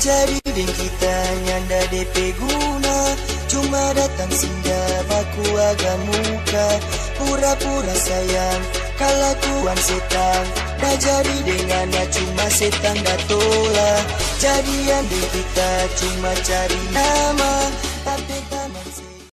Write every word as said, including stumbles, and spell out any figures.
jadi deng kita nyanda D P guna. Cuma datang singgah baku agak muka. Pura-pura sayang kalakuan setan. Dah jadi dengannya cuma setan dah tolak. Jadian deng kita cuma cari nama.